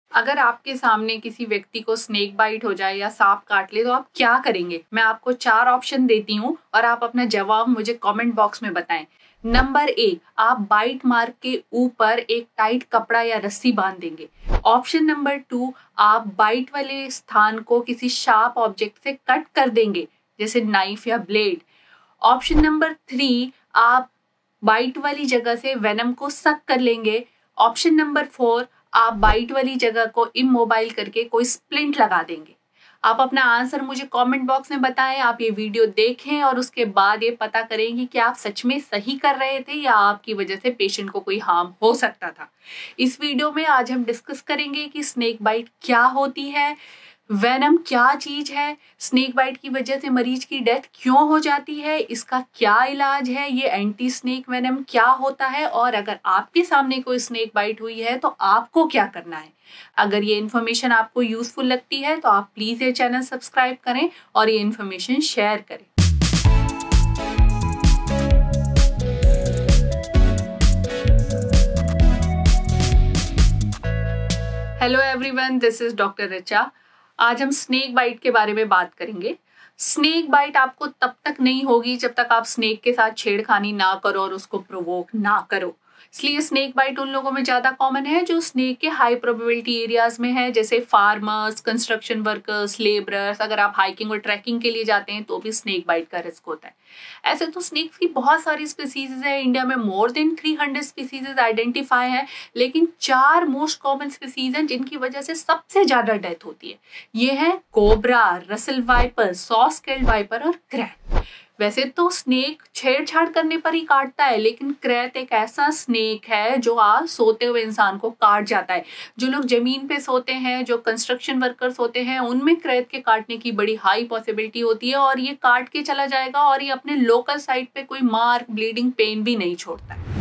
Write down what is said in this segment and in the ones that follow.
अगर आपके सामने किसी व्यक्ति को स्नेक बाइट हो जाए या सांप काट ले तो आप क्या करेंगे? मैं आपको 4 ऑप्शन देती हूँ और आप अपना जवाब मुझे कमेंट बॉक्स में बताएं। नंबर 1, आप बाइट मार्क के ऊपर एक टाइट कपड़ा या रस्सी बांध देंगे। ऑप्शन नंबर 2, आप बाइट वाले स्थान को किसी शार्प ऑब्जेक्ट से कट कर देंगे, जैसे नाइफ या ब्लेड। ऑप्शन नंबर 3, आप बाइट वाली जगह से वेनम को सक कर लेंगे। ऑप्शन नंबर 4, आप बाइट वाली जगह को इमोबाइल करके कोई स्प्लिंट लगा देंगे। आप अपना आंसर मुझे कमेंट बॉक्स में बताएं। आप ये वीडियो देखें और उसके बाद ये पता करें कि आप सच में सही कर रहे थे या आपकी वजह से पेशेंट को कोई हार्म हो सकता था। इस वीडियो में आज हम डिस्कस करेंगे कि स्नेक बाइट क्या होती है, वेनम क्या चीज है, स्नेक बाइट की वजह से मरीज की डेथ क्यों हो जाती है, इसका क्या इलाज है, ये एंटी स्नेक वेनम क्या होता है, और अगर आपके सामने कोई स्नेक बाइट हुई है तो आपको क्या करना है। अगर ये इन्फॉर्मेशन आपको यूजफुल लगती है तो आप प्लीज ये चैनल सब्सक्राइब करें और ये इन्फॉर्मेशन शेयर करें। Hello everyone, this is doctor Richa. आज हम स्नेक बाइट के बारे में बात करेंगे। स्नेक बाइट आपको तब तक नहीं होगी जब तक आप स्नेक के साथ छेड़खानी ना करो और उसको प्रोवोक ना करो। इसलिए स्नेक बाइट उन लोगों में ज्यादा कॉमन है जो स्नेक के हाई प्रोबेबिलिटी एरियाज में है, जैसे फार्मर्स, कंस्ट्रक्शन वर्कर्स, लेबरर्स। अगर आप हाइकिंग और ट्रैकिंग के लिए जाते हैं तो भी स्नेक बाइट का रिस्क होता है। ऐसे तो स्नेक्स की बहुत सारी स्पीसीज है। इंडिया में मोर देन 300 स्पीसीज आइडेंटिफाई है, लेकिन 4 मोस्ट कॉमन स्पीसीज हैं जिनकी वजह से सबसे ज्यादा डेथ होती है। ये है cobra, Russell viper, saw scaled viper और क्रैट। वैसे तो स्नेक छेड़छाड़ करने पर ही काटता है, लेकिन क्रैट एक ऐसा स्नेक है जो आज सोते हुए इंसान को काट जाता है। जो लोग जमीन पे सोते हैं, जो कंस्ट्रक्शन वर्कर्स होते हैं, उनमें क्रैट के काटने की बड़ी हाई पॉसिबिलिटी होती है और ये काट के चला जाएगा और ये अपने लोकल साइट पे कोई मार्क, ब्लीडिंग, पेन भी नहीं छोड़ता है।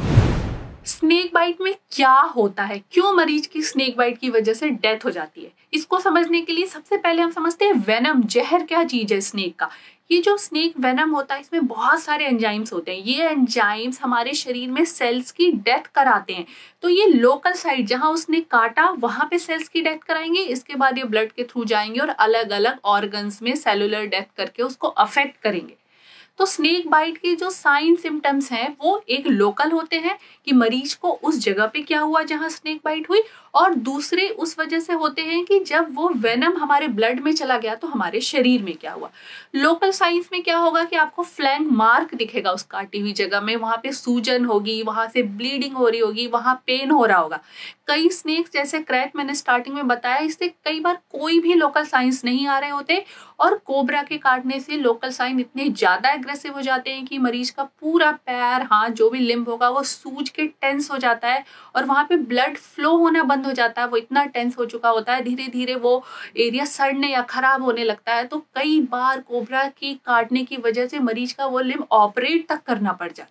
स्नेक बाइट में क्या होता है, क्यों मरीज की स्नेक बाइट की वजह से डेथ हो जाती है, इसको समझने के लिए सबसे पहले हम समझते हैं वेनम, जहर क्या चीज है स्नेक का। ये जो स्नेक वेनम होता है इसमें बहुत सारे एंजाइम्स होते हैं। ये एंजाइम्स हमारे शरीर में सेल्स की डेथ कराते हैं। तो ये लोकल साइट जहां उसने काटा वहां पे सेल्स की डेथ कराएंगे। इसके बाद ये ब्लड के थ्रू जाएंगे और अलग अलग ऑर्गन्स में सेलुलर डेथ करके उसको अफेक्ट करेंगे। तो स्नेक बाइट के जो साइन सिम्टम्स हैं वो एक लोकल होते हैं कि मरीज को उस जगह पे क्या हुआ जहां स्नेक बाइट हुई, और दूसरे उस वजह से होते हैं कि जब वो वेनम हमारे ब्लड में चला गया तो हमारे शरीर में क्या हुआ। लोकल साइंस में क्या होगा कि आपको फ्लैंक मार्क दिखेगा उस काटी हुई जगह में, वहां पे सूजन होगी, वहां से ब्लीडिंग हो रही होगी, वहां पेन हो रहा होगा। कई स्नेक्स जैसे क्रैट मैंने स्टार्टिंग में बताया, इससे कई बार कोई भी लोकल साइंस नहीं आ रहे होते, और कोबरा के काटने से लोकल साइन इतने ज्यादा एग्रेसिव हो जाते हैं कि मरीज का पूरा पैर, हाथ, जो भी लिम्ब होगा वो सूज के टेंस हो जाता है और वहां पे ब्लड फ्लो होना बंद हो जाता है। वो इतना टेंस हो चुका होता है, धीरे धीरे वो एरिया सड़ने या खराब होने लगता है। तो कई बार कोबरा की काटने की वजह से मरीज का वो लिम्ब ऑपरेट तक करना पड़ जाता है।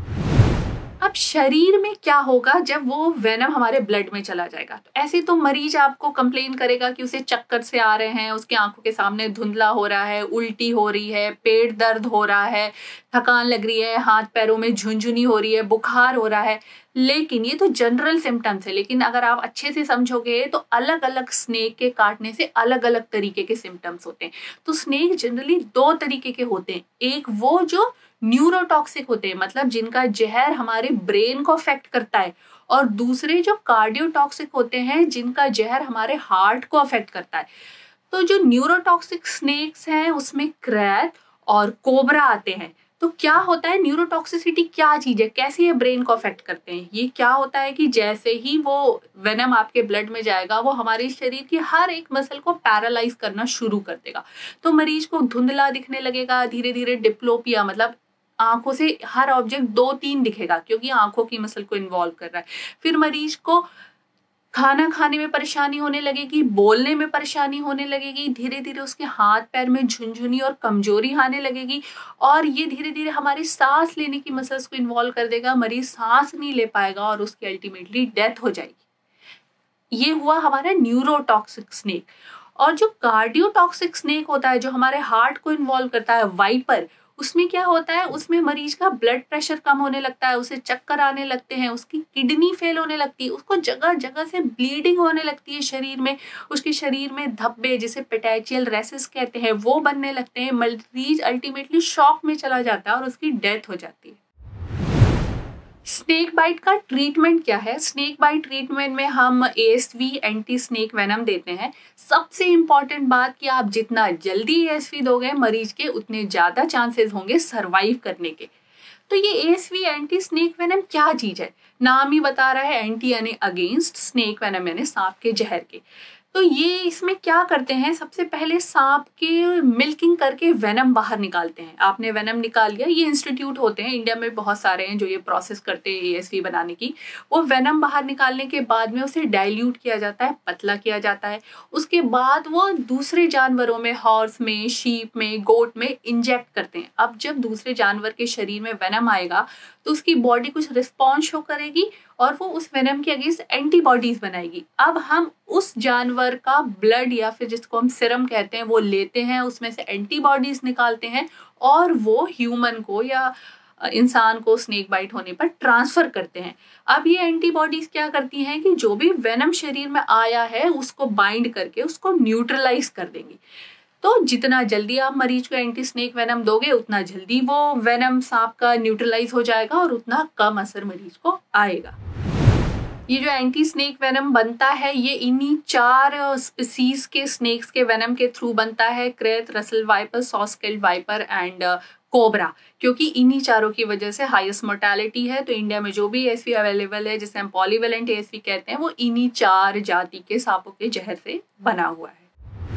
अब शरीर में क्या होगा जब वो वेनम हमारे ब्लड में चला जाएगा। तो ऐसे तो मरीज आपको कंप्लेन करेगा कि उसे चक्कर से आ रहे हैं, उसकी आंखों के सामने धुंधला हो रहा है, उल्टी हो रही है, पेट दर्द हो रहा है, थकान लग रही है, हाथ पैरों में झुनझुनी हो रही है, बुखार हो रहा है। लेकिन ये तो जनरल सिम्टम्स है, लेकिन अगर आप अच्छे से समझोगे तो अलग अलग स्नेक के काटने से अलग अलग तरीके के सिम्टम्स होते हैं। तो स्नेक जनरली 2 तरीके के होते हैं। एक वो जो न्यूरोटॉक्सिक होते हैं, मतलब जिनका जहर हमारे ब्रेन को अफेक्ट करता है, और दूसरे जो कार्डियोटॉक्सिक होते हैं जिनका जहर हमारे हार्ट को अफेक्ट करता है। तो जो न्यूरोटॉक्सिक स्नेक्स हैं उसमें क्रैट और कोबरा आते हैं। तो क्या होता है, न्यूरोटॉक्सिसिटी क्या चीज है, कैसे ये ब्रेन को अफेक्ट करते हैं। ये क्या होता है कि जैसे ही वो वेनम आपके ब्लड में जाएगा वो हमारे शरीर की हर एक मसल को पैरालाइज करना शुरू कर देगा। तो मरीज को धुंधला दिखने लगेगा, धीरे धीरे डिप्लोपिया, मतलब आंखों से हर ऑब्जेक्ट 2-3 दिखेगा क्योंकि आंखों की मसल को इन्वॉल्व कर रहा है। फिर मरीज को खाना खाने में परेशानी होने लगेगी, बोलने में परेशानी होने लगेगी, धीरे धीरे उसके हाथ पैर में झुनझुनी और कमजोरी आने लगेगी, और ये धीरे धीरे हमारी सांस लेने की मसल्स को इन्वॉल्व कर देगा। मरीज सांस नहीं ले पाएगा और उसकी अल्टीमेटली डेथ हो जाएगी। ये हुआ हमारा न्यूरोटॉक्सिक स्नेक। और जो कार्डियोटॉक्सिक स्नेक होता है, जो हमारे हार्ट को इन्वॉल्व करता है, वाइपर, उसमें क्या होता है, उसमें मरीज का ब्लड प्रेशर कम होने लगता है, उसे चक्कर आने लगते हैं, उसकी किडनी फेल होने लगती है, उसको जगह जगह से ब्लीडिंग होने लगती है शरीर में, उसके शरीर में धब्बे जिसे पेटेचियल रेसिस कहते हैं वो बनने लगते हैं। मरीज अल्टीमेटली शॉक में चला जाता है और उसकी डेथ हो जाती है। स्नेक बाइट का ट्रीटमेंट क्या है? स्नेक बाइट ट्रीटमेंट में हम ASV एंटी स्नेक वेनम देते हैं। सबसे इम्पॉर्टेंट बात कि आप जितना जल्दी ASV दोगे मरीज के, उतने ज़्यादा चांसेस होंगे सरवाइव करने के। तो ये ASV एंटी स्नेक वेनम क्या चीज़ है? नाम ही बता रहा है, एंटी यानी अगेंस्ट, स्नेक वेनम यानी सांप के जहर के। तो ये इसमें क्या करते हैं, सबसे पहले सांप के मिल्किंग करके वेनम बाहर निकालते हैं। आपने वेनम निकाल लिया, ये इंस्टीट्यूट होते हैं इंडिया में बहुत सारे हैं जो ये प्रोसेस करते हैं ASV बनाने की। वो वेनम बाहर निकालने के बाद में उसे डाइल्यूट किया जाता है, पतला किया जाता है। उसके बाद वो दूसरे जानवरों में, हॉर्स में, शीप में, गोट में इंजेक्ट करते हैं। अब जब दूसरे जानवर के शरीर में वेनम आएगा तो उसकी बॉडी कुछ रिस्पॉन्स शो करेगी और वो उस वेनम के अगेंस्ट एंटीबॉडीज बनाएगी। अब हम उस जानवर का ब्लड या फिर जिसको हम सीरम कहते हैं वो लेते हैं, उसमें से एंटीबॉडीज निकालते हैं और वो ह्यूमन को या इंसान को स्नेक बाइट होने पर ट्रांसफर करते हैं। अब ये एंटीबॉडीज क्या करती हैं कि जो भी वेनम शरीर में आया है उसको बाइंड करके उसको न्यूट्रलाइज कर देंगी। तो जितना जल्दी आप मरीज को एंटी स्नेक वेनम दोगे उतना जल्दी वो वेनम सांप का न्यूट्रलाइज हो जाएगा और उतना कम असर मरीज को आएगा। ये जो एंटी स्नेक वेनम बनता है ये इन्हीं 4 स्पीसीज के स्नेक्स के वेनम के थ्रू बनता है, krait, Russell viper, saw scaled viper and cobra. क्योंकि इन्हीं चारों की वजह से हाईएस्ट मोर्टेलिटी है। तो इंडिया में जो भी ASV अवेलेबल है जिसे हम पॉलीवेलेंट ASV कहते हैं वो इन्हीं 4 जाति के सांपों के जहर से बना हुआ है।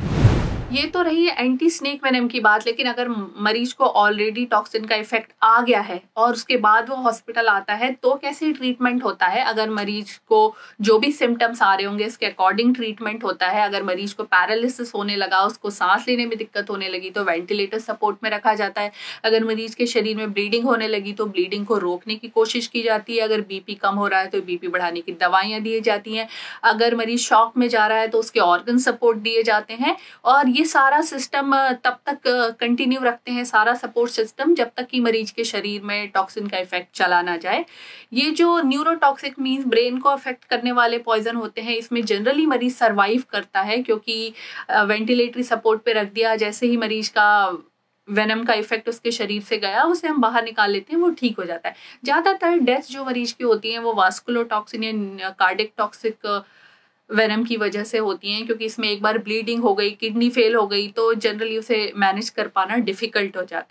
ये तो रही है एंटी स्नेक वेनम की बात, लेकिन अगर मरीज को ऑलरेडी टॉक्सिन का इफेक्ट आ गया है और उसके बाद वो हॉस्पिटल आता है तो कैसे ट्रीटमेंट होता है? अगर मरीज को जो भी सिम्टम्स आ रहे होंगे इसके अकॉर्डिंग ट्रीटमेंट होता है। अगर मरीज को पैरालिसिस होने लगा, उसको सांस लेने में दिक्कत होने लगी तो वेंटिलेटर सपोर्ट में रखा जाता है। अगर मरीज के शरीर में ब्लीडिंग होने लगी तो ब्लीडिंग को रोकने की कोशिश की जाती है। अगर BP कम हो रहा है तो BP बढ़ाने की दवाइयाँ दी जाती हैं। अगर मरीज शॉक में जा रहा है तो उसके ऑर्गन सपोर्ट दिए जाते हैं। और ये सारा सिस्टम तब तक कंटिन्यू रखते हैं, सारा सपोर्ट सिस्टम, जब तक कि मरीज के शरीर में टॉक्सिन का इफेक्ट चला ना जाए। ये जो न्यूरोटॉक्सिक मींस ब्रेन को अफेक्ट करने वाले पॉइजन होते हैं, इसमें जनरली मरीज सरवाइव करता है क्योंकि वेंटिलेटरी सपोर्ट पे रख दिया, जैसे ही मरीज का वेनम का इफेक्ट उसके शरीर से गया उसे हम बाहर निकाल लेते हैं, वो ठीक हो जाता है। ज्यादातर डेथ जो मरीज की होती है वो वास्कुलोटॉक्सिन या कार्डियक टॉक्सिक वेनम की वजह से होती हैं, क्योंकि इसमें एक बार ब्लीडिंग हो गई, किडनी फेल हो गई तो जनरली उसे मैनेज कर पाना डिफिकल्ट हो जाता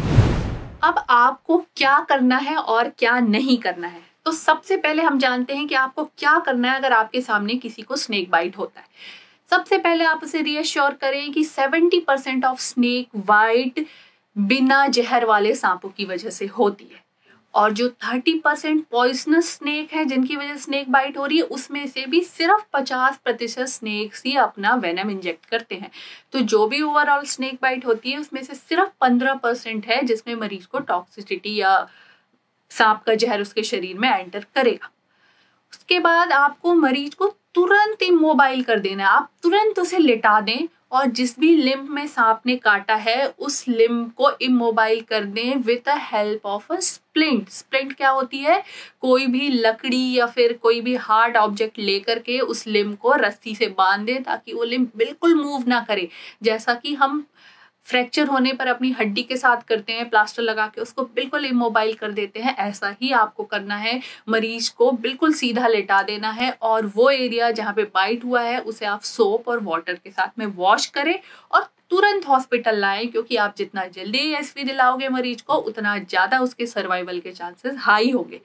है। अब आपको क्या करना है और क्या नहीं करना है, तो सबसे पहले हम जानते हैं कि आपको क्या करना है अगर आपके सामने किसी को स्नेक बाइट होता है। सबसे पहले आप उसे रीअश्योर करें कि 70% ऑफ स्नेक बाइट बिना जहर वाले सांपों की वजह से होती है और जो 30% पॉइजनस स्नेक है जिनकी वजह से स्नेक बाइट हो रही है उसमें से भी सिर्फ 50% स्नेक्स ही अपना वेनम इंजेक्ट करते हैं। तो जो भी ओवरऑल स्नेक बाइट होती है उसमें से सिर्फ 15% है जिसमें मरीज को टॉक्सिसिटी या सांप का जहर उसके शरीर में एंटर करेगा। उसके बाद आपको मरीज को तुरंत इमोबाइल कर देना है। आप तुरंत उसे लिटा दें और जिस भी लिम्ब में सांप ने काटा है उस लिम्ब को इमोबाइल कर दें with the help of a splint. Splint क्या होती है? कोई भी लकड़ी या फिर कोई भी हार्ड ऑब्जेक्ट लेकर के उस लिम्ब को रस्सी से बांध दें ताकि वो लिम्ब बिल्कुल मूव ना करे। जैसा कि हम फ्रैक्चर होने पर अपनी हड्डी के साथ करते हैं, प्लास्टर लगा के उसको बिल्कुल इमोबाइल कर देते हैं, ऐसा ही आपको करना है। मरीज को बिल्कुल सीधा लेटा देना है और वो एरिया जहाँ पे बाइट हुआ है उसे आप सोप और वाटर के साथ में वॉश करें और तुरंत हॉस्पिटल लाएं, क्योंकि आप जितना जल्दी ASV दिलाओगे मरीज को उतना ज्यादा उसके सर्वाइवल के चांसेस हाई होंगे।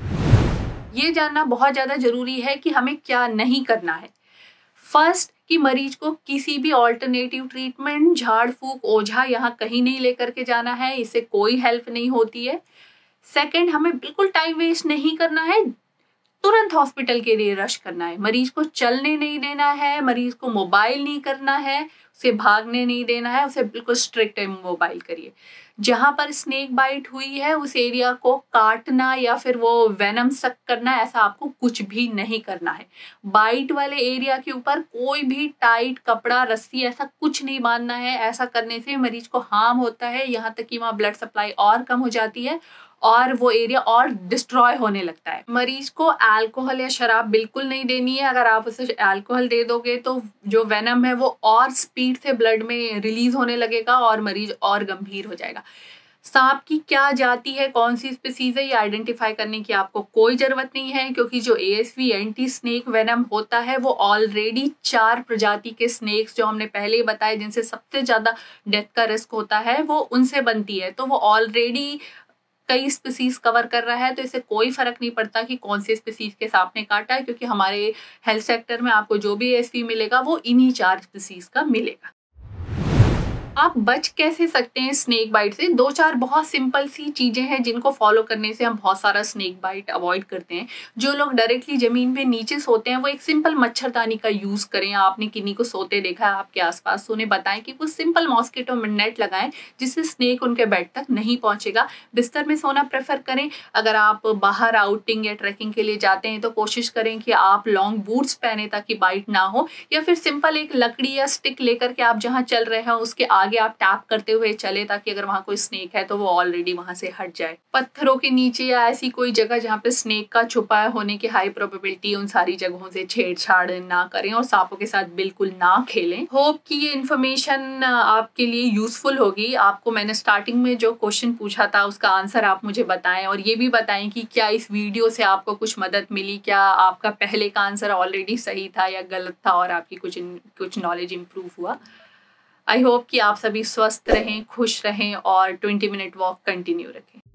ये जानना बहुत ज्यादा जरूरी है कि हमें क्या नहीं करना है। फर्स्ट, कि मरीज को किसी भी ऑल्टरनेटिव ट्रीटमेंट, झाड़ फूक, ओझा यहाँ कहीं नहीं लेकर के जाना है, इससे कोई हेल्प नहीं होती है। सेकंड, हमें बिल्कुल टाइम वेस्ट नहीं करना है, तुरंत हॉस्पिटल के लिए रश करना है। मरीज को चलने नहीं देना है, मरीज को मोबाइल नहीं करना है, उसे भागने नहीं देना है, उसे बिल्कुल स्ट्रिक्ट मोबाइल करिए। जहां पर स्नेक बाइट हुई है उस एरिया को काटना या फिर वो वेनम सक करना, ऐसा आपको कुछ भी नहीं करना है। बाइट वाले एरिया के ऊपर कोई भी टाइट कपड़ा, रस्सी ऐसा कुछ नहीं बांधना है। ऐसा करने से मरीज को हार्म होता है, यहाँ तक कि वहाँ ब्लड सप्लाई और कम हो जाती है और वो एरिया और डिस्ट्रॉय होने लगता है। मरीज को अल्कोहल या शराब बिल्कुल नहीं देनी है। अगर आप उसे अल्कोहल दे दोगे तो जो वेनम है वो और स्पीड से ब्लड में रिलीज होने लगेगा और मरीज और गंभीर हो जाएगा। सांप की क्या जाति है, कौन सी स्पीसीज है, ये आइडेंटिफाई करने की आपको कोई जरूरत नहीं है, क्योंकि जो ASV एंटी स्नेक वेनम होता है वो ऑलरेडी 4 प्रजाति के स्नेक्स जो हमने पहले ही बताए जिनसे सबसे ज्यादा डेथ का रिस्क होता है वो उनसे बनती है। तो वो ऑलरेडी कई स्पीसीज कवर कर रहा है, तो इससे कोई फर्क नहीं पड़ता कि कौन से स्पीसीज के सांप ने काटा है, क्योंकि हमारे हेल्थ सेक्टर में आपको जो भी ASV मिलेगा वो इन्हीं 4 स्पीसीज का मिलेगा। आप बच कैसे सकते हैं स्नेक बाइट से? 2-4 बहुत सिंपल सी चीजें हैं जिनको फॉलो करने से हम बहुत सारा स्नेक बाइट अवॉइड करते हैं। जो लोग डायरेक्टली जमीन पे नीचे सोते हैं वो एक सिंपल मच्छरदानी का यूज करें। आपने किन्हीं को सोते देखा है आपके आसपास, तो उन्हें बताएं कि वो सिंपल मॉस्किटो नेट लगाएं जिससे स्नेक उनके बेड तक नहीं पहुंचेगा। बिस्तर में सोना प्रेफर करें। अगर आप बाहर आउटिंग या ट्रैकिंग के लिए जाते हैं तो कोशिश करें कि आप लॉन्ग बूट्स पहने ताकि बाइट ना हो, या फिर सिंपल एक लकड़ी या स्टिक लेकर के आप जहाँ चल रहे हैं उसके आगे आप टैप करते हुए चले ताकि अगर वहां कोई स्नेक है तो वो ऑलरेडी वहां से हट जाए। पत्थरों के नीचे या ऐसी कोई जगह जहाँ पे स्नेक का छुपा होने की हाई प्रोबेबिलिटी, उन सारी जगहों से छेड़छाड़ ना करें और सांपों के साथ बिल्कुल ना खेलें। होप कि ये इन्फॉर्मेशन आपके लिए यूजफुल होगी। आपको मैंने स्टार्टिंग में जो क्वेश्चन पूछा था उसका आंसर आप मुझे बताएं और ये भी बताएं कि क्या इस वीडियो से आपको कुछ मदद मिली, क्या आपका पहले का आंसर ऑलरेडी सही था या गलत था और आपकी कुछ नॉलेज इंप्रूव हुआ। आई होप कि आप सभी स्वस्थ रहें, खुश रहें और 20 मिनट वॉक कंटिन्यू रखें।